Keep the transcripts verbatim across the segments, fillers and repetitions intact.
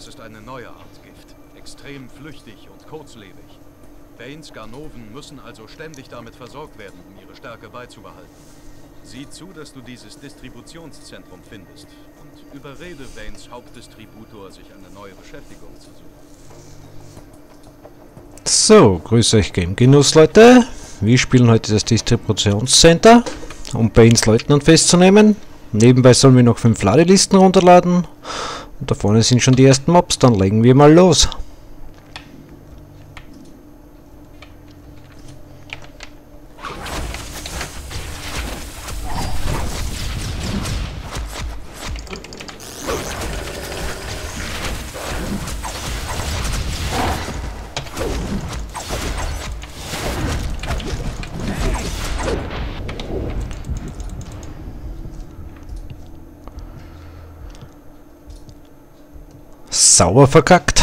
Das ist eine neue Art Gift. Extrem flüchtig und kurzlebig. Banes Ganoven müssen also ständig damit versorgt werden, um ihre Stärke beizubehalten. Sieh zu, dass du dieses Distributionszentrum findest und überrede Banes Hauptdistributor, sich eine neue Beschäftigung zu suchen. So, grüße euch Game Genuss, Leute. Wir spielen heute das Distributionscenter, um Banes Leutnant festzunehmen. Nebenbei sollen wir noch fünf Ladelisten runterladen. Und da vorne sind schon die ersten Mobs, dann legen wir mal los. Sauber verkackt.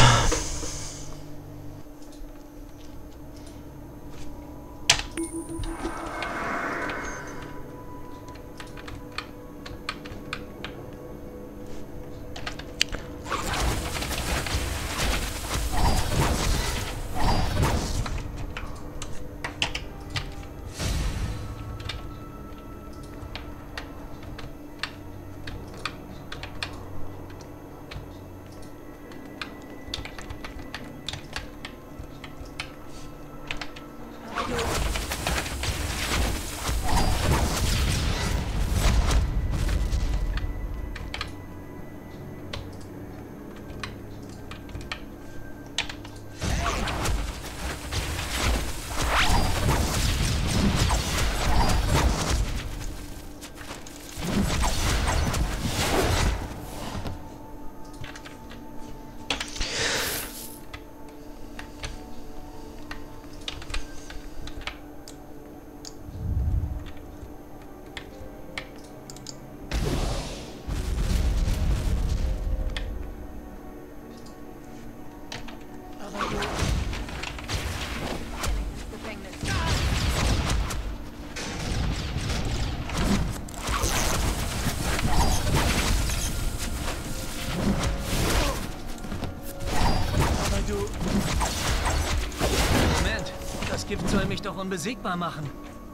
Das Gift soll mich doch unbesiegbar machen.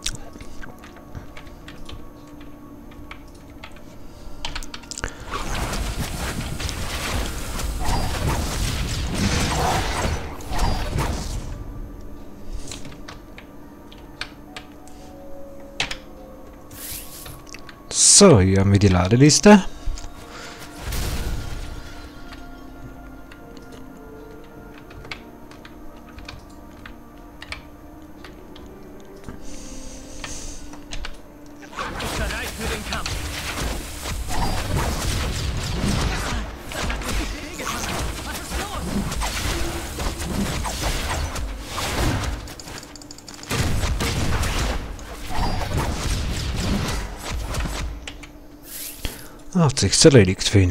So, hier haben wir die Ladeliste. Hat sich's erledigt für ihn.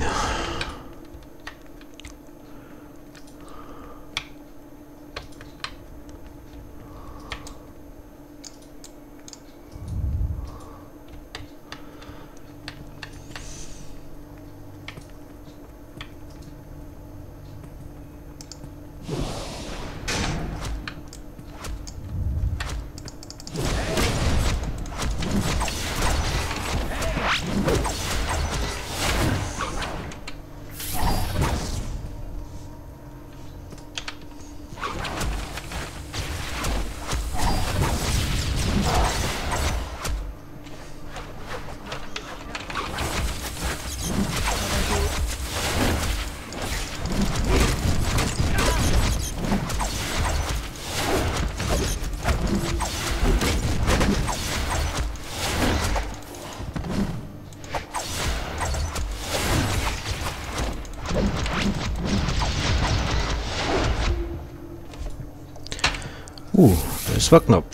Uh, das war knapp.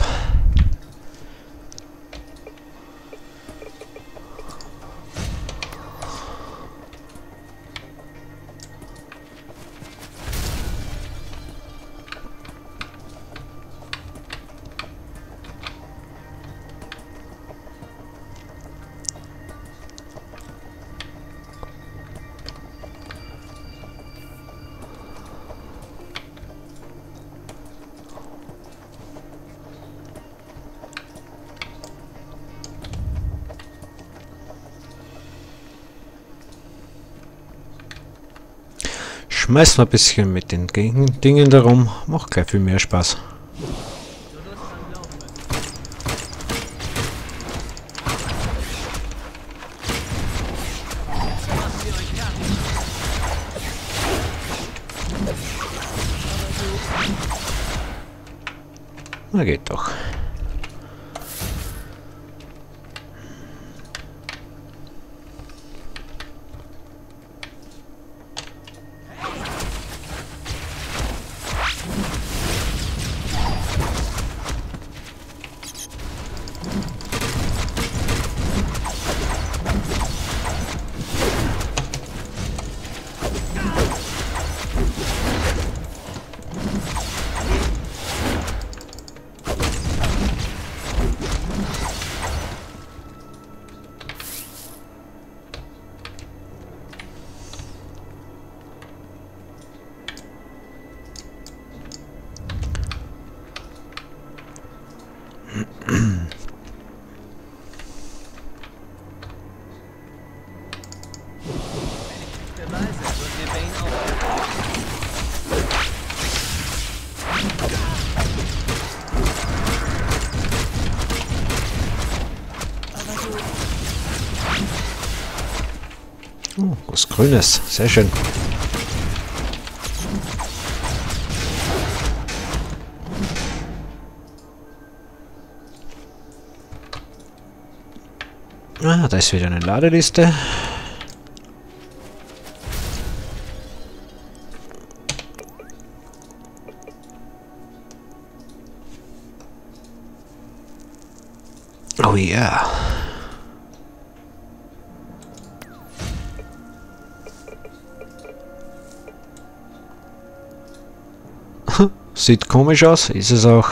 schmeißen wir ein bisschen mit den Gegen Dingen darum. Macht gleich viel mehr Spaß. Na geht doch. Oh, was Grünes, sehr schön. Ah, da ist wieder eine Ladeliste. Oh ja. Sieht komisch aus, ist es auch.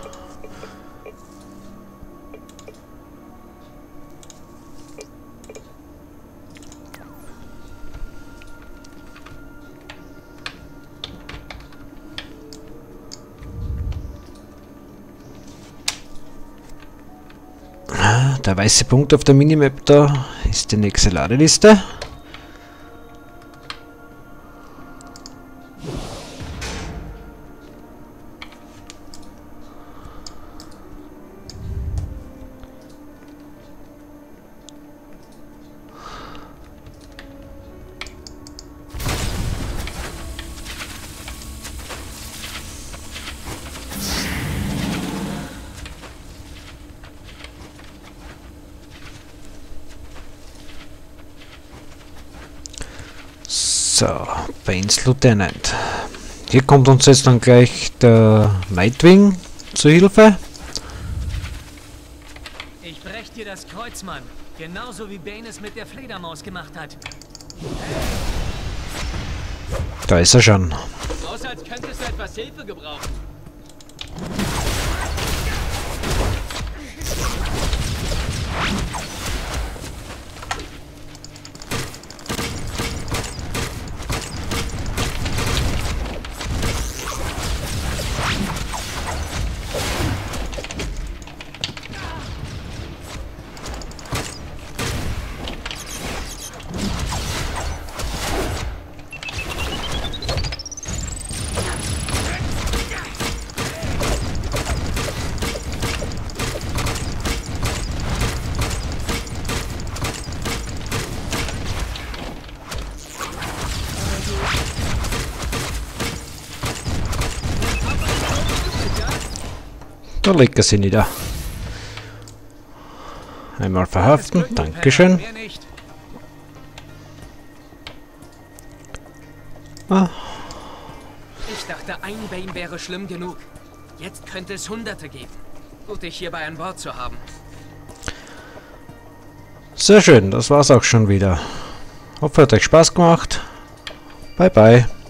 Der weiße Punkt auf der Minimap da ist die nächste Ladeliste. So, Baines Lieutenant. Hier kommt uns jetzt dann gleich der Nightwing zu Hilfe. Ich brech dir das Kreuz, Mann. Genauso wie Bane es mit der Fledermaus gemacht hat. Da ist er schon. Außer als könntest du etwas Hilfe gebrauchen. Da legt er sie nieder. Einmal verhaften, Dankeschön. Ah. Ich dachte, ein Bane wäre schlimm genug. Jetzt könnte es Hunderte geben. Gut, dich hierbei an Bord zu haben. Sehr schön, das war's auch schon wieder. Hoffe, hat euch Spaß gemacht. Bye bye.